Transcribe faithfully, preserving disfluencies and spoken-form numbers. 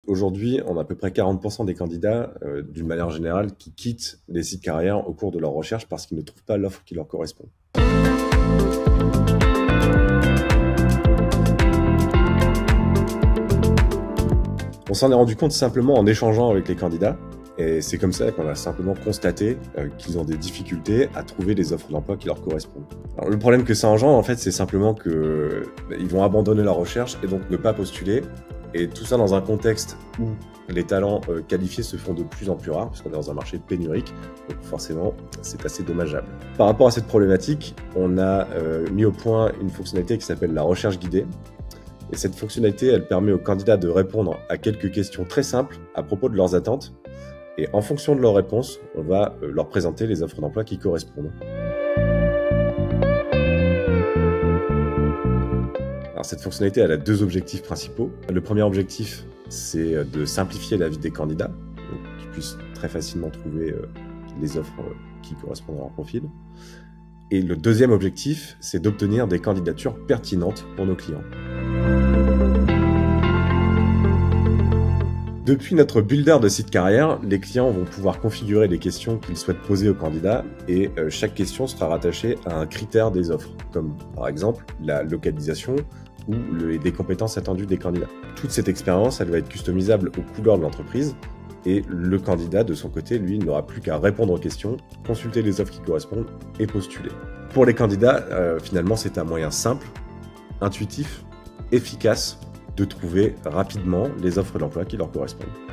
Aujourd'hui, on a à peu près quarante pour cent des candidats, euh, d'une manière générale, qui quittent les sites carrières au cours de leur recherche parce qu'ils ne trouvent pas l'offre qui leur correspond. On s'en est rendu compte simplement en échangeant avec les candidats, et c'est comme ça qu'on a simplement constaté euh, qu'ils ont des difficultés à trouver des offres d'emploi qui leur correspondent. Alors, le problème que ça engendre, en fait, c'est simplement que bah, ils vont abandonner leur recherche et donc ne pas postuler, et tout ça dans un contexte où les talents euh, qualifiés se font de plus en plus rares, puisqu'on est dans un marché pénurique, donc forcément, c'est assez dommageable. Par rapport à cette problématique, on a euh, mis au point une fonctionnalité qui s'appelle la recherche guidée. Et cette fonctionnalité, elle permet aux candidats de répondre à quelques questions très simples à propos de leurs attentes. Et en fonction de leurs réponses, on va leur présenter les offres d'emploi qui correspondent. Alors, cette fonctionnalité, elle a deux objectifs principaux. Le premier objectif, c'est de simplifier la vie des candidats, donc qu'ils puissent très facilement trouver les offres qui correspondent à leur profil. Et le deuxième objectif, c'est d'obtenir des candidatures pertinentes pour nos clients. Depuis notre builder de site carrière, les clients vont pouvoir configurer les questions qu'ils souhaitent poser aux candidats et euh, chaque question sera rattachée à un critère des offres, comme par exemple la localisation ou le, des compétences attendues des candidats. Toute cette expérience, elle va être customisable aux couleurs de l'entreprise et le candidat, de son côté, lui, n'aura plus qu'à répondre aux questions, consulter les offres qui correspondent et postuler. Pour les candidats, euh, finalement, c'est un moyen simple, intuitif, efficace de trouver rapidement les offres d'emploi qui leur correspondent.